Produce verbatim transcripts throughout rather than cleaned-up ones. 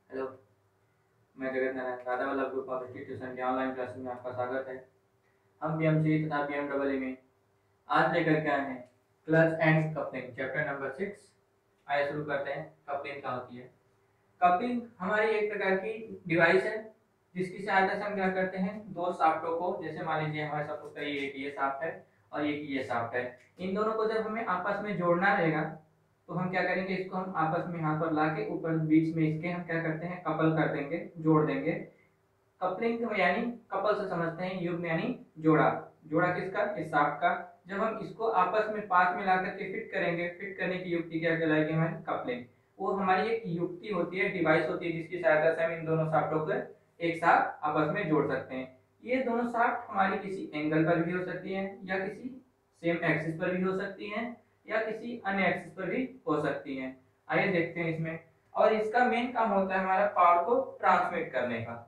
Hello, मैं Jagat Narayan Radha Vallabh group of institution के online classes में आपका स्वागत है। हम बीएमसी तथा बीएमडब्ल्यू में आज लेकर के आए हैं clutch and coupling chapter number six. आइए शुरू करते हैं। कपलिंग क्या होती है? कपलिंग हमारी एक प्रकार की डिवाइस है जिसकी सहायता से हम क्या करते हैं, दो शाफ्टों को, जैसे मान लीजिए हमारे सपोज करिए एक ये शाफ्ट है और एक ये शाफ्ट है, इन दोनों को जब हमें आपस में जोड़ना रहेगा तो हम क्या करेंगे, इसको हम आपस में यहाँ पर लाके ऊपर बीच में इसके हम क्या करते हैं, कपल कर देंगे, जोड़ देंगे। कपलिंग यानी कपल से समझते हैं, युग्म यानी जोड़ा। जोड़ा किसका? इस शाफ्ट का। जब हम इसको आपस में पास में ला करके फिट करेंगे, फिट करने की युक्ति क्या कहलाएगी हमारी? कपलिंग। वो हमारी एक युक्ति होती है, डिवाइस होती है जिसकी सहायता से हम इन दोनों शाफ्टों को एक साथ आपस में जोड़ सकते हैं। ये दोनों शाफ्ट हमारी किसी एंगल पर भी हो सकती है, या किसी सेम एक्सिस पर भी हो सकती है, या किसी अन्य एक्सिस पर भी हो सकती हैं। आइए देखते हैं इसमें। और इसका मेन काम होता है हमारा पावर को ट्रांसमिट करने का।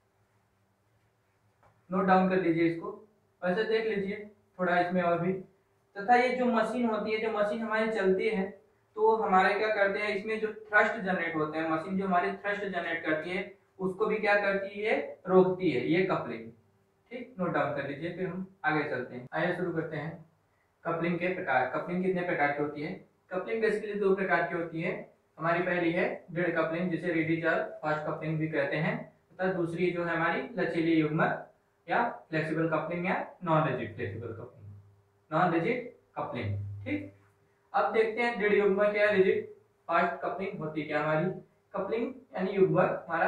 नोट डाउन कर लीजिए इसको, वैसे देख लीजिए थोड़ा इसमें और भी। तथा ये जो मशीन होती है, जो मशीन हमारी चलती है, तो हमारे क्या करते हैं, इसमें जो थ्रस्ट जनरेट होते हैं, मशीन जो हमारी थ्रस्ट जनरेट करती है उसको भी क्या करती है, रोकती है, ये कपलिंग। ठीक, नोट डाउन कर लीजिए, फिर हम आगे चलते हैं। आइए शुरू करते हैं। कपलिंग के प्रकार। कपलिंग कितने प्रकार की होती है? कपलिंग बेसिकली दो प्रकार की होती है। हमारी पहली है दृढ़ कपलिंग, जिसे रिजिड और फास्ट कपलिंग भी कहते हैं, तथा दूसरी जो है हमारी लचीली युग्मक या फ्लेक्सिबल कपलिंग या non rigid flexible coupling, non rigid coupling. ठीक, अब देखते हैं दृढ़ युग्मक या रिजिड फास्ट कपलिंग होती क्या हमारी। कपलिंग यानी युग्मक हमारा,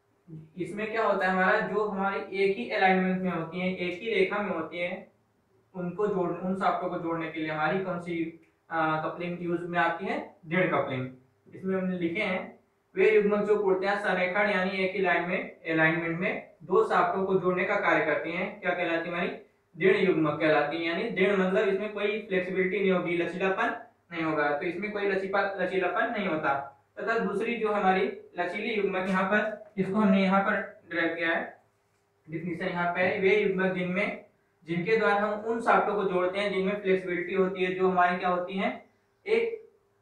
इसमें क्या होता है हमारा, जो हमारी एक ही अलाइनमेंट में होती है, एक ही रेखा में होती है, उनको जोड़ उन शाफ्टों को जोड़ने के लिए हमारी कौन सी कपलिंग यूज में आती है? दृढ़ कपलिंग। इसमें हमने लिखे हैं वे युग्मक जो पूर्णतः संरेखण यानी एक ही लाइन में अलाइनमेंट में दो शाफ्टों को जोड़ने का कार्य करती हैं, क्या कहलाती है हमारी? दृढ़ युग्मक कहलाती है। यानी दृढ़ मतलब इसमें कोई फ्लेक्सिबिलिटी नहीं होगी, लचीलापन नहीं होगा, तो इसमें कोई लचीपा लचीलापन नहीं होता। तथा दूसरी जो हमारी लचीली युग्मक, यहाँ पर इसको हमने यहाँ पर ड्रैग किया है, डिफिनीशन यहाँ पे है, वे युग्मक जिनमें जिनके द्वारा हम उन शाफ्टों को जोड़ते हैं जिनमें फ्लेक्सिबिलिटी होती है, जो हमारी क्या होती है, एक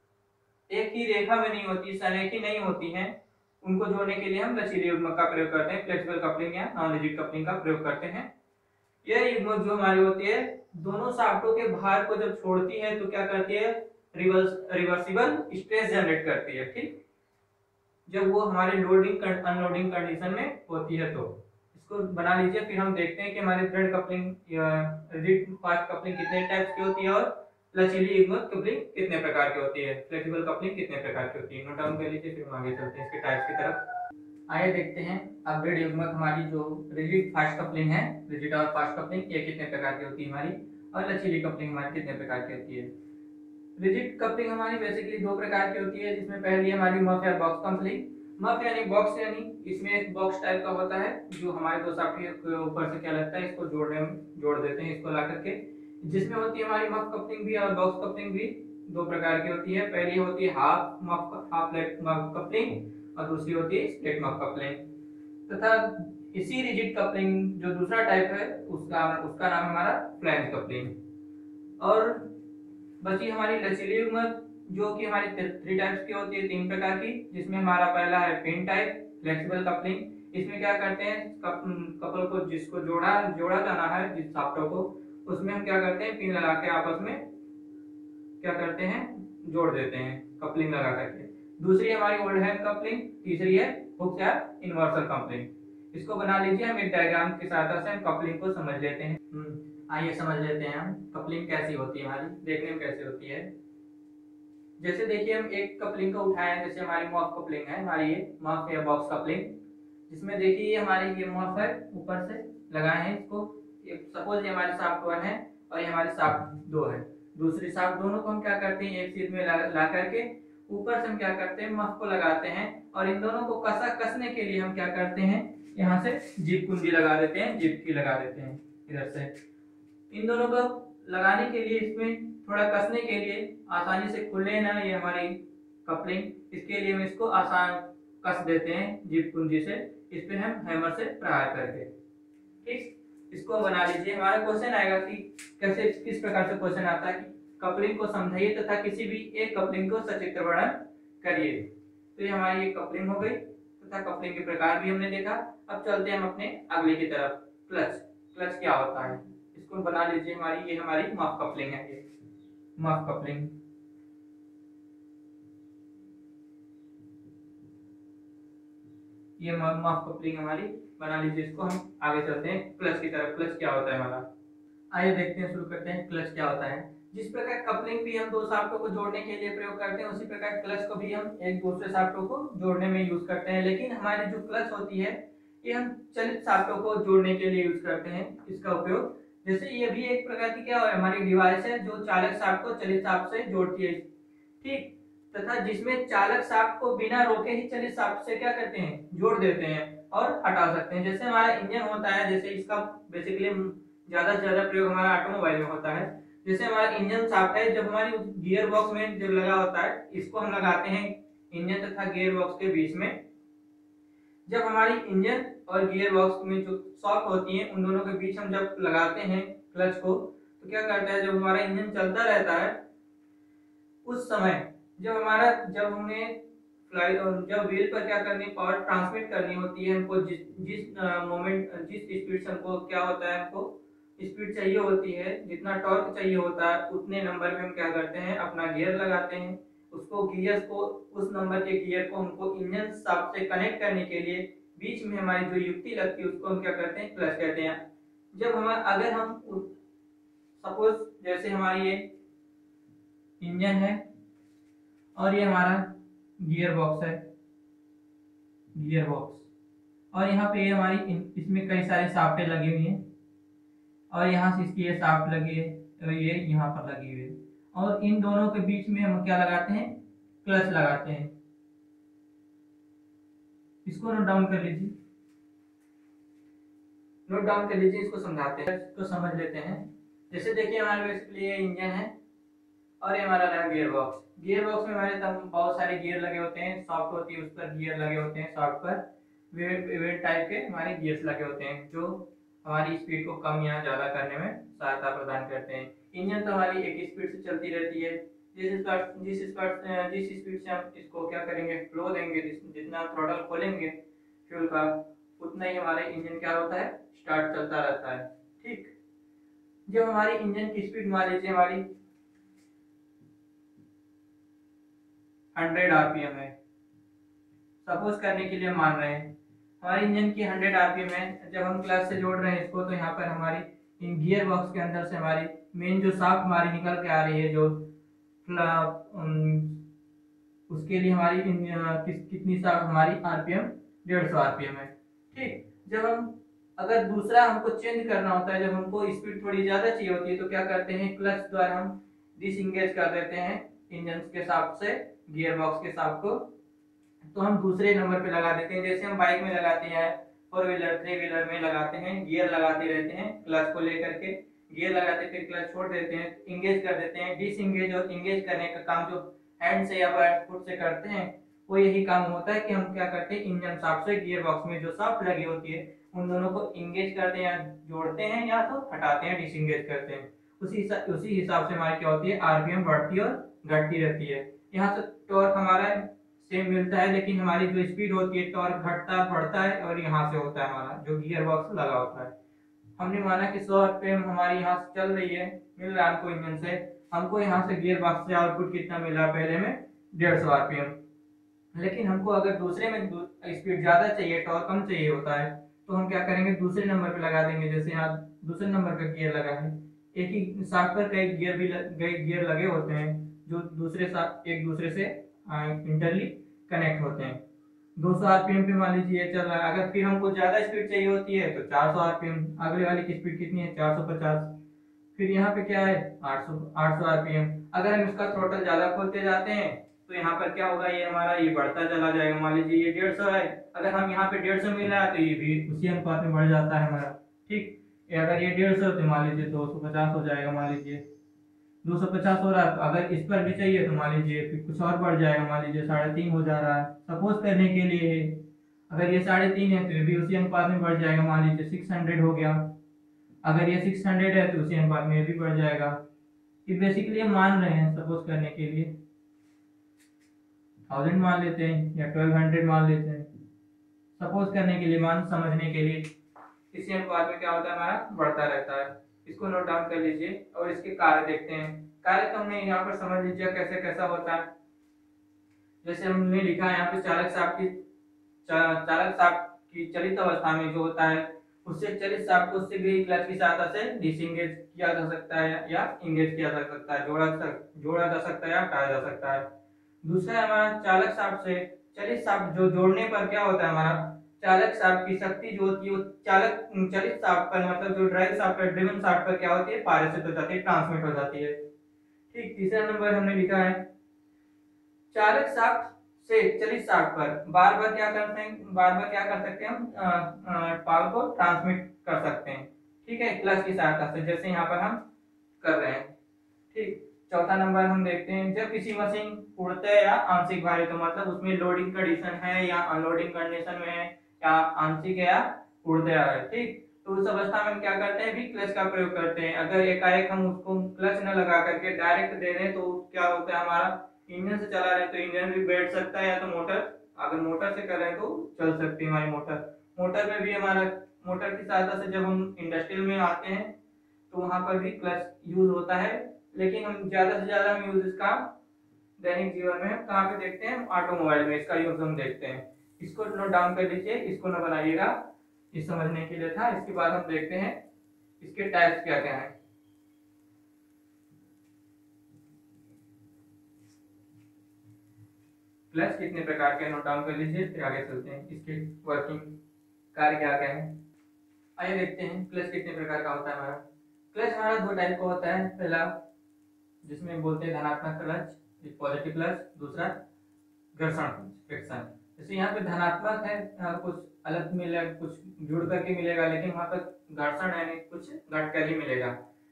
एक ही रेखा में नहीं होती, संरेखी नहीं होती हैं, उनको जोड़ने के लिए हम लचीले युग्मक का प्रयोग करते हैं, फ्लेक्सिबल कपलिंग या नॉन रिजिड कपलिंग का प्रयोग करते हैं। यह युग्मक जो हमारी होती है, दोनों शाफ्टों के भार को जब छोड़ती है तो क्या करती है, रिवर्स रिवर्सिबल स्ट्रेस जनरेट करती है। ठीक, जब वो हमारे लोडिंग अनलोडिंग कंडीशन में होती है तो इसको बना लीजिए, फिर हम देखते हैं कि हमारे दृढ़ कपलिंग रिजिड फास्ट कपलिंग कितने टाइप्स की होती है और लचीली युग्मक कपलिंग कितने प्रकार की होती है, फ्लेक्सिबल कपलिंग कितने प्रकार की होती है। नोट डाउन कर लीजिए, फिर हम आगे चलते हैं इसके टाइप्स की तरफ। आइए देखते हैं अब दृढ़ युग्मक हमारी जो रिजिड फास्ट कपलिंग है, रिजिड और फास्ट कपलिंग ये कितने प्रकार की होती है हमारी, और लचीली कपलिंग हमारी कितने प्रकार की होती है। रिजिड कपलिंग हमारी बेसिकली दो प्रकार की होती है, जिसमें पहली हमारी मफ या बॉक्स कपलिंग। मफ यानी बॉक्स, यानी इसमें एक बॉक्स टाइप का होता है जो हमारे दो शाफ्ट के ऊपर से क्या लगता है, इसको जोड़ने में जोड़ देते हैं इसको ला करके, जिसमें होती है हमारी मफ कपलिंग भी और बॉक्स कपलिंग भी। दो प्रकार की होती है, पहली होती है half muff half plate muff coupling और दूसरी होती है स्प्लिट मफ कपलिंग। तथा इसी रिजिड कपलिंग जो दूसरा टाइप है उसका उसका नाम हमारा फ्लैंज कपलिंग। और बची हमारी लचीली युग्मक जो कि हमारी थ्री टाइप्स की होती है, तीन प्रकार की, जिसमें हमारा पहला है पिन टाइप फ्लेक्सिबल कपलिंग। इसमें क्या करते हैं, कप, कपल को जिसको जोड़ा जोड़ा जाना है, जिस शाफ्टों को, उसमें हम क्या करते हैं, पिन लगा के आपस में क्या करते हैं, जोड़ देते हैं कपलिंग लगा करके। दूसरी हमारी ओल्ड हैंड कपलिंग, तीसरी है हुक या इन्वर्सल कपलिंग। इसको बना लीजिए, हम एक डायग्राम की सहायता से हम कपलिंग को समझ लेते हैं। आइए समझ लेते हैं हम कपलिंग कैसी होती है हमारी, देखने में कैसे होती है। जैसे देखिए हम एक कपलिंग को उठाए हैं, जैसे हमारी मफ कपलिंग है हमारी, ये मफ या बॉक्स कपलिंग, जिसमें देखिए हमारी ये मफ है, ऊपर से लगाए हैं इसको, सपोज ये हमारी शाफ्ट वन है और ये हमारी शाफ्ट दो है। दूसरी शाफ्ट दोनों को हम क्या करते हैं, एक सीध में ला, ला करके ऊपर से हम क्या करते हैं, मफ को लगाते हैं, और इन दोनों को कसा कसने के लिए हम क्या करते हैं, यहाँ से जिप कुंजी लगा देते हैं, जिप की लगा देते हैं इधर से। इन दोनों को लगाने के लिए, इसमें थोड़ा कसने के लिए, आसानी से खुले ना ये हमारी कपलिंग, इसके लिए हम इसको आसान कस देते हैं जिप कुंजी से, इस पे हम हैमर से प्रहार करके। ठीक, इसको बना लीजिए। हमारा क्वेश्चन आएगा कि कैसे, किस प्रकार से क्वेश्चन आता है कि कपलिंग को समझाइए तथा किसी भी एक कपलिंग को सचित्र वर्णन करिए। तो ये हमारी एक कपलिंग हो गई। तथा कपलिंग के प्रकार भी हमने देखा। अब चलते हैं हम अपने अगले की तरफ, क्लच। क्लच क्या होता है, इसको बना लीजिए, हमारी ये हमारी मफ कपलिंग है, ये मफ कपलिंग। ये मफ कपलिंग हमारी बना लीजिए, इसको हम आगे चलते हैं क्लच की तरफ। क्लच क्या होता है हमारा, आइए देखते हैं, शुरू करते हैं क्लच क्या होता है। जिस प्रकार कपलिंग भी हम दो शाफ्टों को जोड़ने के लिए प्रयोग करते हैं, उसी प्रकार क्लच को भी हम एक दूसरे शाफ्टों को जोड़ने में यूज करते हैं। लेकिन हमारी जो क्लच होती है ये हम चलित शाफ्टों को जोड़ने के लिए यूज करते हैं इसका उपयोग। जैसे ये भी एक प्रकार की क्या है, हमारी डिवाइस है जो चालक शाफ्ट को चलित शाफ्ट से जोड़ती है, ठीक। तथा जिसमें चालक शाफ्ट को बिना रोके ही चलित शाफ्ट से क्या करते हैं, जोड़ देते हैं और हटा सकते हैं। जैसे हमारा इंजन होता है, जैसे इसका बेसिकली ज्यादा से ज्यादा प्रयोग हमारा ऑटोमोबाइल में होता है। जैसे हमारा इंजन शाफ्ट है, जब हमारी गियर बॉक्स में जब लगा होता है, इसको हम लगाते हैं इंजन तथा गियर बॉक्स के बीच में। जब हमारी इंजन और गियर बॉक्स में जो शॉफ्ट होती है, उन दोनों के बीच हम जब लगाते हैं क्लच को, तो क्या करता है, जब हमारा इंजन चलता रहता है उस समय जब हमारा जब हमें फ्लाई जब व्हील पर क्या करनी, पावर ट्रांसमिट करनी होती है हमको, जिस जिस मोमेंट जिस स्पीड से हमको क्या होता है, हमको स्पीड चाहिए होती है, जितना टॉर्क चाहिए होता है, उतने नंबर पे हम क्या करते हैं, अपना गियर लगाते हैं। उसको गियर को उस नंबर के गियर को हमको इंजन शाफ्ट से कनेक्ट करने के लिए बीच में हमारी जो युक्ति लगती है, उसको हम क्या करते हैं, क्लच कहते हैं। जब हम अगर हम सपोज जैसे हमारी ये इंजन है और ये हमारा गियर बॉक्स है, गियर बॉक्स, और यहाँ पे हमारी इसमें कई सारे शाफ्टें लगी हुई हैं, और यहाँ से इसकी ये शाफ्ट लगी है, और ये यहाँ पर लगी हुई है, और इन दोनों के बीच में हम क्या लगाते हैं, क्लच लगाते हैं। इसको नोट डाउन कर लीजिए, नोट डाउन कर लीजिए, इसको समझाते हैं, इसको समझ लेते हैं। जैसे देखिए हमारे बेसिकली ये इंजन है और ये हमारा रहा गियर बॉक्स। गियर बॉक्स में हमारे तब बहुत सारे गियर लगे होते हैं, सॉफ्ट होती है उस पर गियर लगे होते हैं, सॉफ्ट पर वेट टाइप के हमारे गियर्स लगे होते हैं, जो हमारी स्पीड को कम या ज्यादा करने में सहायता प्रदान करते हैं। इंजन तो हमारी एक स्पीड से चलती रहती है, जिस स्पीड जिस स्पीड जिस स्पीड से हम इसको क्या करेंगे, फ्लो देंगे, जितना थ्रॉटल खोलेंगे फ्यूल का, उतना ही हमारे इंजन क्या होता है, स्टार्ट चलता रहता है, ठीक। जब हमारी इंजन की स्पीड मान लीजिए हमारी हंड्रेड आरपीएम है, सपोज करने के लिए मान रहे हैं हमारी इंजन की हंड्रेड आरपीएम है। जब हम क्लच से जोड़ रहे हैं इसको, तो यहाँ पर हमारी इन गियर बॉक्स के अंदर से हमारी मेन जो शाफ्ट हमारी निकल के आ रही है, जो उसके लिए हमारी किस कितनी शाफ्ट हमारी आरपीएम डेढ़ सौ आरपीएम है, ठीक। जब हम अगर दूसरा हमको चेंज करना होता है, जब हमको स्पीड थोड़ी ज्यादा चाहिए होती है, तो क्या करते हैं, क्लच द्वारा हम डिसएंगेज कर देते हैं इंजन के शाफ्ट से गियर बॉक्स के शाफ्ट को, तो हम दूसरे नंबर पे लगा देते हैं। जैसे हम बाइक में लगाते हैं, फोर व्हीलर थ्री व्हीलर में लगाते हैं, गियर लगाते रहते हैं, क्लच को लेकर के गियर लगाते फिर क्लच छोड़ देते हैं, इंगेज कर देते हैं। डिसएंगेज और इंगेज करने का काम जो हैंड से या फुट से करते हैं, वो यही काम होता है कि हम क्या करते हैं, इंजन शाफ्ट से गियर बॉक्स में जो शाफ्ट लगी होती है, उन दोनों को इंगेज करते हैं या जोड़ते हैं, या तो हटाते हैं, डिसएंगेज करते हैं। उसी उसी हिसाब से हमारी क्या होती है, आरपीएम बढ़ती और घटती रहती है। यहाँ से टॉर्क हमारा सेम मिलता है, लेकिन हमारी जो स्पीड होती है, टॉर्क घटता बढ़ता है, और यहाँ से होता है हमारा जो गियर बॉक्स लगा होता है। हमने माना कि सौ आरपीएम हमारी यहाँ से चल रही है, मिल रहा है हमको इंजन से, हमको यहाँ से गियर बॉक्स से आउटपुट कितना मिला, पहले में डेढ़ सौ आरपीएम। लेकिन हमको अगर दूसरे में स्पीड ज्यादा चाहिए, टॉर्क कम चाहिए होता है, तो हम क्या करेंगे, दूसरे नंबर पे लगा देंगे। जैसे यहाँ दूसरे नंबर का गियर लगा है, एक ही शाफ्ट पर कई गियर भी कई गियर लगे होते हैं, जो दूसरे साथ एक दूसरे से इंटरली कनेक्ट होते हैं। दो सौ आरपीएम पे मान लीजिए चल रहा है। अगर फिर हमको ज्यादा स्पीड चाहिए होती है तो चार सौ आरपीएम, अगले वाले की स्पीड कितनी है, चार सौ पचास। फिर यहाँ पे क्या है, आठ सौ आठ सौ आरपीएम। अगर हम इसका थ्रोटल ज्यादा खोलते जाते हैं, तो यहाँ पर क्या होगा, ये हमारा ये बढ़ता चला जाएगा। मान लीजिए ये डेढ़ सौ है, अगर हम यहाँ पे डेढ़ सौ मिल रहा है, तो ये भी उसी अनुपात में बढ़ जाता है हमारा, ठीक। अगर ये डेढ़ सौ, तो मान लीजिए दो सौ पचास हो जाएगा। मान लीजिए दो सौ पचास हो रहा है, तो अगर इस पर भी चाहिए तो मान लीजिए फिर कुछ और बढ़ जाएगा, मान लीजिए साढ़े तीन हो जा रहा है, सपोज करने के लिए। अगर ये साढ़े तीन है तो ये भी उसी अनुपात में बढ़ जाएगा, मान लीजिए सिक्स हंड्रेड हो गया। अगर ये सिक्स हंड्रेड है तो उसी अनुपात में ये भी बढ़ जाएगा। ये बेसिकली हम मान रहे हैं, सपोज करने के लिए थाउजेंड मान लेते हैं या ट्वेल्व हंड्रेड मान लेते हैं, सपोज करने के लिए, मान समझने के लिए, इसी अनुपात में क्या होता है हमारा बढ़ता रहता है। इसको नोट डाउन कर लीजिए और इसके कार्य देखते हैं। कार्य तो हमने यहाँ पर समझ लीजिए कैसे कैसा होता है। जैसे हमने लिखा है यहाँ पे चालक शाफ्ट की चा, चालक शाफ्ट की चलित अवस्था में जो होता है उससे चलित शाफ्ट को शीघ्र क्लच की सहायता से डिसएंगेज किया जा सकता है या इंगेज किया जा सकता है, जोड़ा जोड़ा जा सकता है या हटाया जा सकता है। दूसरा हमारा चालक शाफ्ट से चलित शाफ्ट जो जोड़ने पर क्या होता है, हमारा चालक शाफ्ट की शक्ति जो होती है वो चालक चलित शाफ्ट पर, मतलब जो ड्राइव शाफ्ट पर, ड्रिवन शाफ्ट पर क्या होती है, पारित हो जाती है, ट्रांसमिट हो जाती है। ठीक, तीसरा नंबर हमने लिखा है चालक शाफ्ट से चलित शाफ्ट पर बार बार क्या करते हैं, बार बार क्या कर सकते हैं हम, पावर को ट्रांसमिट कर सकते हैं। ठीक है, क्लच की सहायता से, जैसे यहाँ पर हम कर रहे हैं। ठीक, चौथा नंबर हम देखते हैं जब किसी मशीन पूर्णतः या आंशिक भारी, तो मतलब उसमें लोडिंग कंडीशन है या अनलोडिंग कंडीशन में है या आंशिक है या पूर्णतः है। ठीक, तो उस अवस्था में हम क्या करते हैं, भी क्लच का प्रयोग करते हैं। अगर एकाएक हम उसको क्लच न लगा करके डायरेक्ट दे दें तो क्या होता है, हमारा इंजन से चला रहे तो इंजन भी बैठ सकता है, या तो मोटर, अगर मोटर से कर रहे हैं तो चल सकती है हमारी मोटर। मोटर में भी हमारा मोटर की सहायता से जब हम इंडस्ट्रियल में आते हैं तो वहां पर भी क्लच यूज होता है, लेकिन हम ज्यादा से ज्यादा हम यूज इसका दैनिक जीवन में कहाँ पे देखते हैं, ऑटोमोबाइल में इसका यूज हम देखते हैं। इसको नोट डाउन कर लीजिए, इसको न बनाइएगा, ये समझने के लिए था। इसके बाद हम देखते हैं इसके टाइप्स क्या क्या है। क्लच कितने प्रकार के, नोट डाउन कर लीजिए, फिर आगे चलते हैं इसके वर्किंग कार्य क्या क्या है। आइए देखते हैं क्लच कितने प्रकार का होता है हमारा। क्लच हमारा दो टाइप का होता है, पहला जिसमें बोलते हैं धनात्मक क्लच, पॉजिटिव क्लच, दूसरा घर्षण फ्रिक्शन। जैसे यहाँ पे धनात्मक है, कुछ अलग मिलेगा, कुछ जुड़ करके मिलेगा, लेकिन वहां पर घर्षण है कुछ घट कर ही मिलेगा।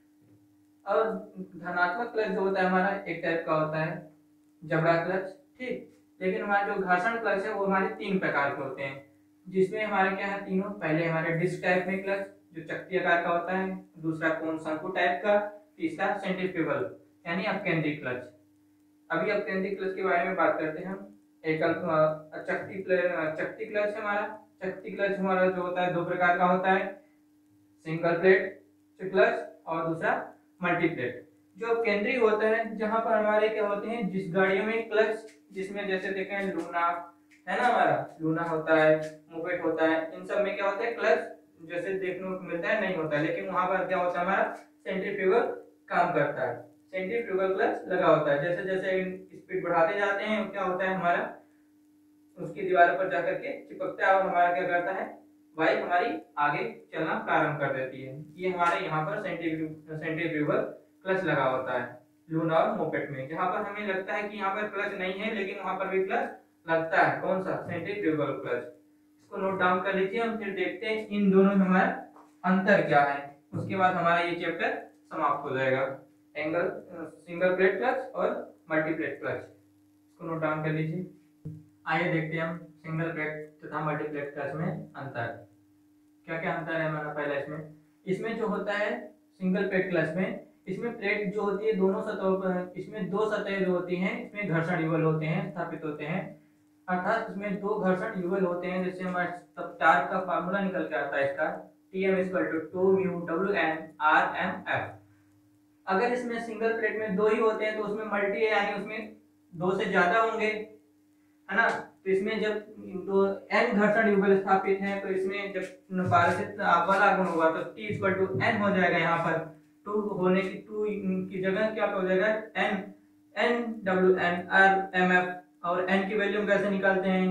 और धनात्मक क्लच जो होता है हमारा एक टाइप का होता है जबड़ा क्लच। ठीक, लेकिन हमारा जो घर्षण क्लच है वो हमारे तीन प्रकार के होते हैं, जिसमें हमारे क्या है तीनों। पहले हमारे डिस्क टाइप में क्लच जो चक्की आकार का होता है, दूसरा कोन शंकु टाइप का, तीसरा सेंट्रीफ्यूगल यानी अपकेंद्रिक क्लच। अभी अपकेंद्रिक क्लच के बारे में बात करते हैं हम। एक चक्की चक्की क्लच है हमारा। चक्की क्लच हमारा जो होता है दो प्रकार का होता है, सिंगल प्लेट क्लच और दूसरा मल्टी प्लेट। जो केंद्रीय होता है जहां पर हमारे क्या होते हैं, जिस गाड़ियों में क्लच, जिसमें जैसे देखें लूना है ना, हमारा लूना होता है, मोपेड होता है, इन सब में क्या होता है क्लच जैसे देखने को मिलता है नहीं होता है, लेकिन वहां पर क्या होता है हमारा सेंट्रीफ्यूगल काम करता है, सेंट्रीफ्यूगल क्लच लगा होता है। जैसे जैसे स्पीड बढ़ाते जाते हैं क्या होता है, हमारा उसकी दीवार पर जाकर के चिपकता है और हमारा क्या करता है, बाइक हमारी आगे चलना प्रारंभ कर देती है। ये हमारे यहाँ पर सेंट्रीफ्यूगल क्लच लगा होता है लूना और मोपेड में। जहाँ पर हमें लगता है कि यहाँ पर क्लच नहीं है, लेकिन वहां पर भी क्लच लगता है। कौन सा, सेंट्रीफ्यूगल क्लच। इसको नोट डाउन कर लीजिए, हम फिर देखते हैं इन दोनों में हमारा अंतर क्या है। उसके बाद हमारा ये चैप्टर समाप्त हो जाएगा। एंगल सिंगल प्लेट क्लच और मल्टी प्लेट क्लच, इसको नोट डाउन कर लीजिए। आइए देखते हैं हम सिंगल प्लेट तथा मल्टी प्लेट क्लच में अंतर। क्या क्या अंतर है हमारा। पहला इसमें इसमें जो होता है सिंगल प्लेट क्लच में, इसमें प्लेट जो होती है दोनों सतहों पर, इसमें दो सतहें जो होती हैं इसमें घर्षण युगल होते हैं, स्थापित होते हैं। अर्थात इसमें दो घर्षण युगल होते हैं, जैसे हमारे तब टार्क का फार्मूला निकल के आता है इसका, T M equal to two mu W N R M F. अगर इसमें सिंगल प्लेट में दो ही होते हैं तो उसमें मल्टी है, यानी उसमें दो से ज्यादा होंगे, है ना। तो इसमें जब दो n घर्षण युगल स्थापित हैं तो इसमें जब पारस्थित बल आघूर्ण होगा तो T इक्वल टू n हो जाएगा। यहाँ पर टू होने की टू की जगह क्या हो जाएगा, n n w n r m f। और n की वैल्यू हम कैसे निकालते हैं,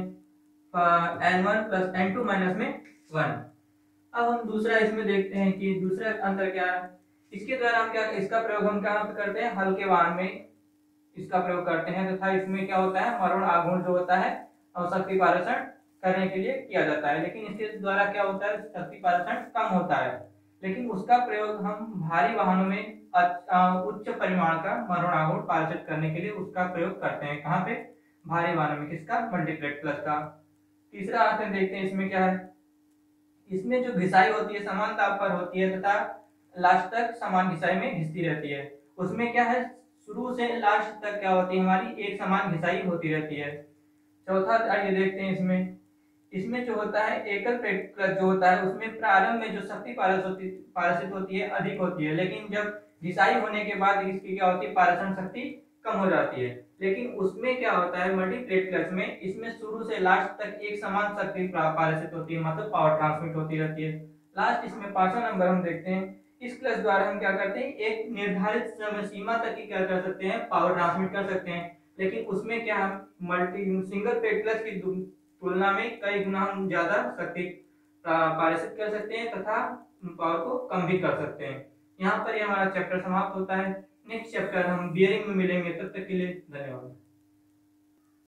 n one plus n two minus में वन। अब हम दूसरा इसमें देखते हैं कि दूसरा अंतर क्या है। इसके द्वारा हम क्या, इसका प्रयोग हम कहाँ पे करते हैं, हल्के वाहन में इसका प्रयोग करते हैं तथा इसमें क्या होता है, मरोड़ आघूर्ण जो होता है और शक्ति पारेषण करने के लिए किया जाता है। लेकिन इसके द्वारा क्या होता है, शक्ति पारेषण कम होता है, लेकिन उसका प्रयोग हम भारी वाहनों में उच्च परिमाण का मरोड़ आघूर्ण पारित करने के लिए उसका प्रयोग करते हैं। कहाँ पे, भारी वाहनों में। किसका, मल्टीप्लेट क्लच का। तीसरा आते देखते हैं इसमें क्या है, इसमें जो घिसाई होती है समान ताप पर होती है तथा लास्ट तक समान घिसाई में घिसती रहती है। उसमें क्या है, शुरू से लास्ट तक क्या होती है, हमारी एक समान घिसाई होती रहती है। चौथा आइए देखते हैं इसमें, इसमें जो होता है एकल प्लेट क्लच जो होता है उसमें प्रारंभ में जो शक्ति पारस होती पारसित होती है अधिक होती है, लेकिन जब घिसाई होने के बाद इसकी क्या होती है पारसण शक्ति कम हो जाती है। लेकिन उसमें क्या होता है मल्टी प्लेट क्लच में, इसमें शुरू से लास्ट तक एक समान शक्ति पारसित होती है, मतलब पावर ट्रांसमिट होती रहती है। लास्ट इसमें पांचवा नंबर हम देखते हैं, इस क्लच द्वारा हम क्या करते हैं एक निर्धारित समय सीमा तक ही क्या कर सकते हैं पावर ट्रांसमिट कर सकते हैं, लेकिन उसमें क्या हम मल्टी सिंगल प्लेट क्लच की तुलना में कई गुना हम ज्यादा शक्ति पारित कर सकते हैं तथा पावर को कम भी कर सकते हैं। यहाँ पर ये हमारा चैप्टर समाप्त होता है। नेक्स्ट चैप्टर हम बियरिंग में मिलेंगे, तब तक के लिए धन्यवाद।